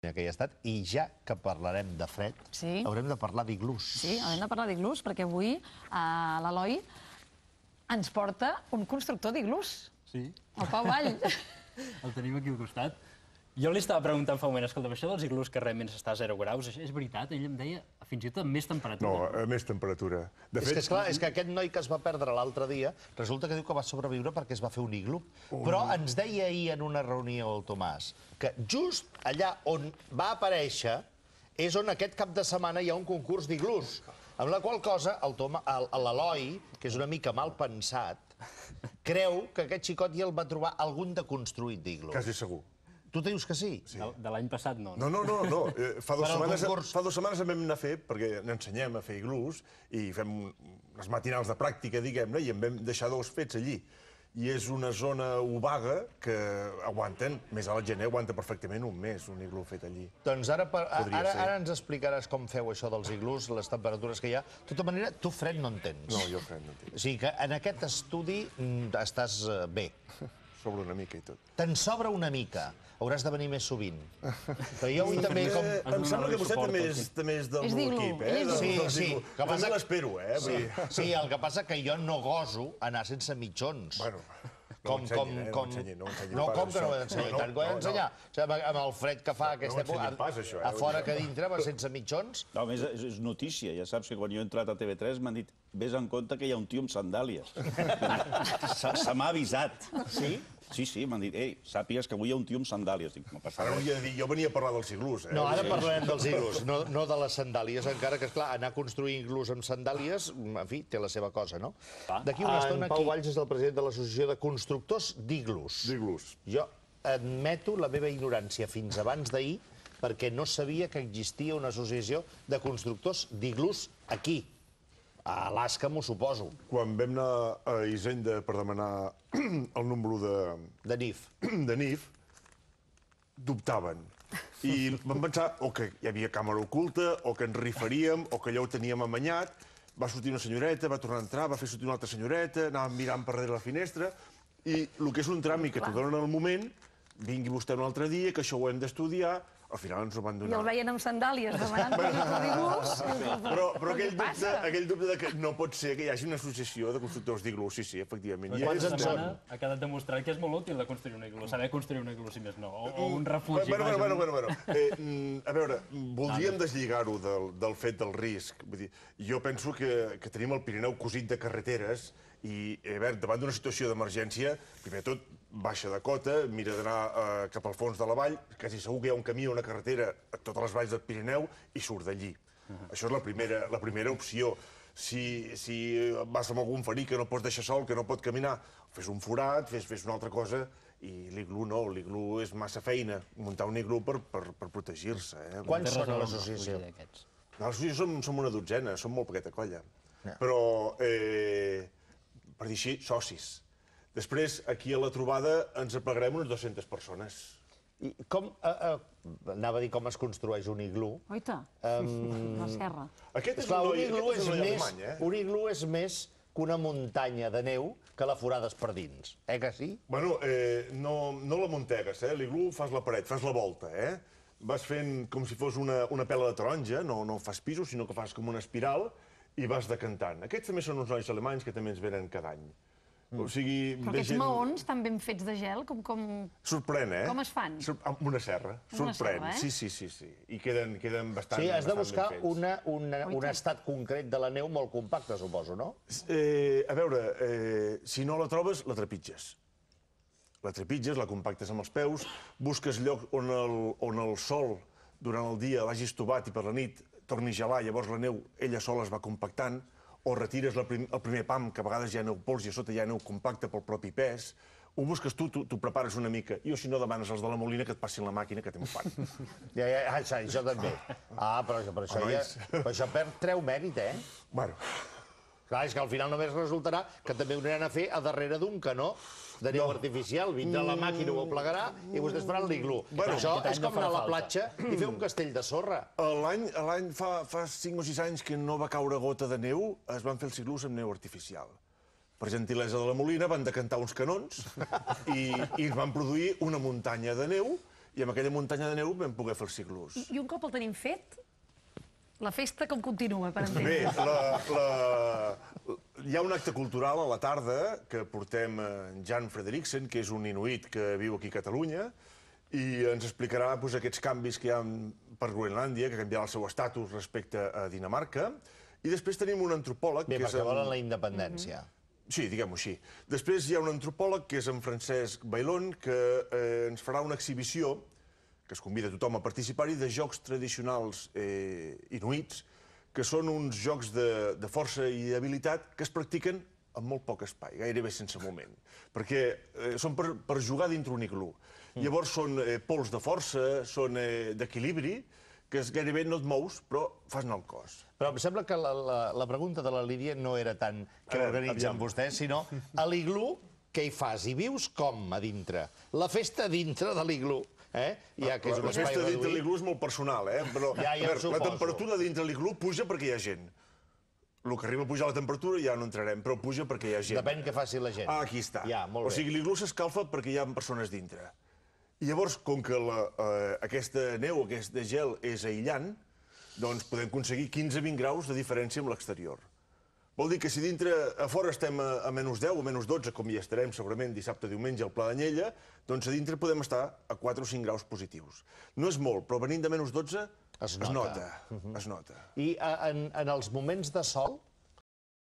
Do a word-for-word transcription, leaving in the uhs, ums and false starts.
que hi ha estat, i ja que parlarem de fred, Sí. haurem de parlar d'iglús. Sí, haurem de parlar d'iglús, perquè avui eh, l'Eloi ens porta un constructor d'iglús, Sí, el Pau Vall. el tenim aquí al costat. Jo li estava preguntant fa un moment, escolta, això dels iglús que realment està a zero graus, això és veritat? Ell em deia fins i tot amb més temperatura. No, a més temperatura. De És que, esclar, és que aquest noi que es va perdre l'altre dia, resulta que diu que va sobreviure perquè es va fer un iglú. Però ens deia ahir en una reunió el Tomàs que just allà on va aparèixer és on aquest cap de setmana hi ha un concurs d'iglús. Amb la qual cosa, el Toma- el- l'Eloi, que és una mica mal pensat, creu que aquest xicot ja el va trobar algun de construït d'iglú. Quasi segur. Tu dius que sí? De, de l'any passat, no. No, no, no, no. Eh, Fa dues Per al setmanes, concurs. fa dues setmanes en vam anar a fer, perquè n'ensenyem a fer iglús, i fem unes matinals de pràctica, diguem-ne, i en vam deixar dos fets allí. I és una zona obaga que aguanten, més a la gener, aguanta perfectament un mes, un iglú fet allí. Doncs ara, per, Podria ara, ser. ara ens explicaràs com feu això dels iglús, les temperatures que hi ha. De tota manera, tu fred no en tens. No, jo fred no tinc. O sigui que en aquest estudi mm, estàs eh, bé. Sobre una mica i tot. Te'n sobra una mica. Hauràs de venir més sovint. Però jo avui també... Com... Eh, em sembla que vostè també és, també és del És meu d'iglú, equip, eh? ell és Del- Sí, del sí. iglú. Que passa També que- l'espero, eh? Sí, sí, el que passa que jo no goso anar sense mitjons. Bueno, no com, ho ensenyin, eh? No com... ho ensenyin, no ho ensenyin No, pas, com que no ho he això. d'ensenyar? No, I tant que ho he no, no. d'ensenyar. O sigui, amb el fred que fa aquesta ho ensenyin època, pas, això, eh? a fora que a dintre va sense mitjons. No, a més, és, és notícia. Ja saps que quan jo he entrat a T V tres m'han dit vés en compte que hi ha un tio amb sandàlies. Se, se m'ha avisat. Sí? Sí, sí, m'han dit, ei, sàpigues que avui hi ha un tio amb sandàlies. Dic, no passa Ara res. hauria de dir, jo venia a parlar dels iglús, eh? No, ara parlarem dels iglús, no, no de les sandàlies, encara que, esclar, anar a construir iglús amb sandàlies, en fi, té la seva cosa, no? D'aquí una estona, en Pau Valls és el president de l'Associació de Constructors d'Iglús. D'iglús. Jo admeto la meva ignorància fins abans d'ahir perquè no sabia que existia una associació de constructors d'iglús aquí. A Alaska, m'ho suposo, Quan vam anar a Hisenda per demanar el número de, de N I F. de N I F, dubtaven. I vam pensar o que hi havia càmera oculta, o que ens rifaríem, o que allò ho teníem amanyat. Va sortir una senyoreta, va tornar a entrar, va fer sortir una altra senyoreta, anàvem mirant per darrere la finestra, i el que és un tràmit que t'ho donen al moment, vingui vostè un altre dia, que això ho hem d'estudiar, al final ens ho van I el donar. veien amb sandàlies demanant constructor d'iglús. Però, però aquell, Què dubte, passa? aquell dubte de que no pot ser que hi hagi una associació de constructors d'iglús, sí, sí, efectivament. I Quants és- en Setmana són? ha quedat demostrat que és molt útil de construir un iglú, saber construir un iglú, si més no, o, o un refugi. Bueno, vaja, bueno, un- bueno, bueno, bueno. Eh, mm, a veure, voldríem deslligar-ho del, del fet del risc. Vull dir, jo penso que, que tenim el Pirineu cosit de carreteres i, a veure, davant d'una situació d'emergència, primer de tot, baixa de cota, mira d'anar eh, cap al fons de la vall, quasi segur que hi ha un camí o una carretera a totes les valls del Pirineu i surt d'allí. Això és la primera, la primera opció. Si, si vas amb algun ferit que no pots deixar sol, que no pot caminar, fes un forat, fes, fes una altra cosa, i l'iglú no, l'iglú és massa feina, muntar un iglú per, per, per protegir-se. Eh? Quants Té són raó a el l'associació? refugi d'aquests. A l'associació som, som una dotzena, som molt poqueta colla. Però, eh, per dir així, socis. Després, aquí a la trobada, ens aplegarem unes dues-centes persones. I com, eh, eh, anava a dir com es construeix un iglú. Oita, Um, la serra. Aquest és Esclar, un un noi, iglú aquest és és un noi més, alemany, eh? un iglú és més que una muntanya de neu que la forades per dins. Eh que sí? Bueno, eh, no, no la muntegues, eh? L'iglú fas la paret, fas la volta, eh? Vas fent com si fos una, una pela de taronja, no, no fas pisos, sinó que fas com una espiral i vas decantant. Aquests també són uns nois alemanys que també ens venen cada any. O sigui, Però ve aquests gent- maons estan ben fets de gel, com... com... Sorprèn, eh? Com es fan? Sor- Amb una serra. Amb una Sorprèn, serra, eh? sí, sí, sí, sí. I queden, queden bastant, Sí, has de bastant buscar ben fets. una, una, Oi, un tant. estat concret de la neu molt compacte, suposo, no? Eh, a veure, eh, si no la trobes, la trepitges. La trepitges, la compactes amb els peus, busques llocs on el, on el sol durant el dia l'hagis tobat i per la nit torni a gelar, llavors la neu ella sola es va compactant, o retires la prim, el primer pam, que a vegades hi ha neu pols i a sota hi ha neu compacta pel propi pes, ho busques tu, tu, tu prepares una mica, i o si no demanes als de la Molina que et passin la màquina que te'n fan. Ja, ja, ah, això, això també. Ah, però, però, això, ja, Nois. però això perd, treu mèrit, eh? Bueno, Clar, és que al final només resultarà que també ho aniran a fer a darrere d'un canó de neu artificial. Vindrà la màquina, ho aplegarà i vostès faran l'iglú. Bueno, Això aquest any és no com anar a farà la platja i fer un castell de sorra. l'any l'any fa, fa cinc o sis anys que no va caure gota de neu, es van fer els iglús amb neu artificial. Per gentilesa de la Molina van decantar uns canons i, i ens van produir una muntanya de neu i amb aquella muntanya de neu vam poder fer els iglús. I un cop el tenim fet, la festa com continua, per entendre? Bé, la, la, hi ha un acte cultural a la tarda que portem en Jan Frederiksen, que és un inuit que viu aquí a Catalunya, i ens explicarà doncs, aquests canvis que hi ha per Groenlàndia, que canviarà el seu estatus respecte a Dinamarca. I després tenim un antropòleg... Bé, que és perquè en... volen la independència. Sí, diguem-ho així. Després hi ha un antropòleg, que és en Francesc Bailón, que eh, ens farà una exhibició, que es convida tothom a participar-hi, de jocs tradicionals eh, inuits, que són uns jocs de, de força i d'habilitat que es practiquen en molt poc espai, gairebé sense moment. Perquè eh, són per, per jugar dintre un iglú. Mm. Llavors són eh, pols de força, són eh, d'equilibri, que és gairebé no et mous, però fas anar el cos. Però em sembla que la, la, la pregunta de la Lídia no era tant què veure, organitzen aviam. vostès, sinó a l'iglú què hi fas? Hi vius com a dintre? La festa dintre de l'iglú, eh? Ja que és un La espai festa dintre reduït. l'iglú és molt personal, eh? Però Ja, ja a ho veure, la suposo. temperatura dintre l'iglú puja perquè hi ha gent. El que arriba a pujar la temperatura ja no entrarem, però puja perquè hi ha gent. Depèn què faci la gent. Ah, aquí està. Ja, molt o bé. sigui, l'iglú s'escalfa perquè hi ha persones dintre. I llavors, com que la, eh, aquesta neu, aquest gel és aïllant, doncs podem aconseguir quinze a vint graus de diferència amb l'exterior. Vol dir que si dintre, a fora estem a, a menys deu o menys dotze, com hi estarem segurament dissabte, diumenge al Pla d'Anyella, doncs a dintre podem estar a quatre o cinc graus positius. No és molt, però venint de menys dotze Es es nota. nota. Es nota. I a, en, en els moments de sol,